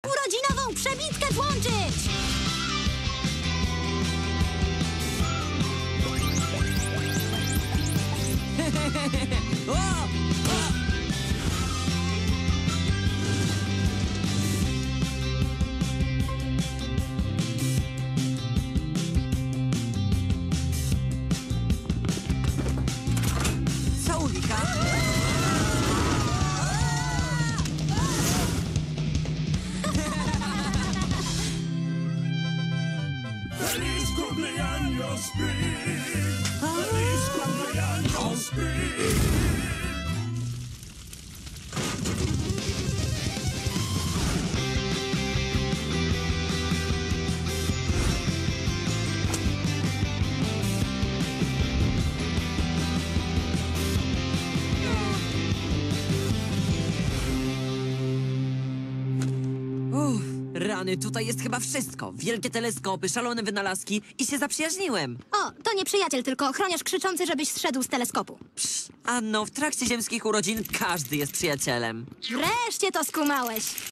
urodzinową przebitkę włączyć! Co u Wika? Feliz cumpleaños, Pete. Feliz cumpleaños, Pete. Rany, tutaj jest chyba wszystko. Wielkie teleskopy, szalone wynalazki i się zaprzyjaźniłem. O, to nie przyjaciel, tylko ochroniarz krzyczący, żebyś zszedł z teleskopu. Anno, w trakcie ziemskich urodzin każdy jest przyjacielem. Wreszcie to skumałeś.